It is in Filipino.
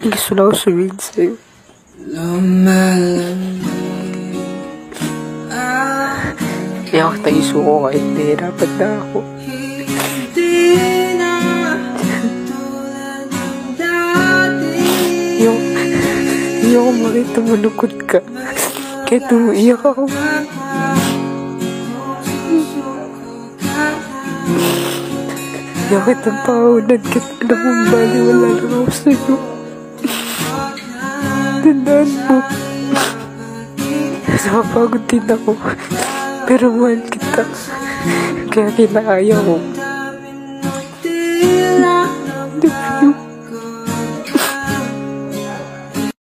Gusto na ako sabihin sa'yo. Kaya ako tayo suko kahit nahirapan na ako. Ayoko makita malungkot ka. Kahit umiiyak ako. Ayoko kitang pahunan kahit alam mong baliwala lang ako sa'yo. Tandaan mo. Napapagod din ako. Pero mahal kita. Kaya kinakaya ko.